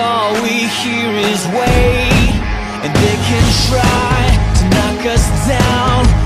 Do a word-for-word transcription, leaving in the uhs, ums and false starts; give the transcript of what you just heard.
all we hear is wait, and they can try to knock us down,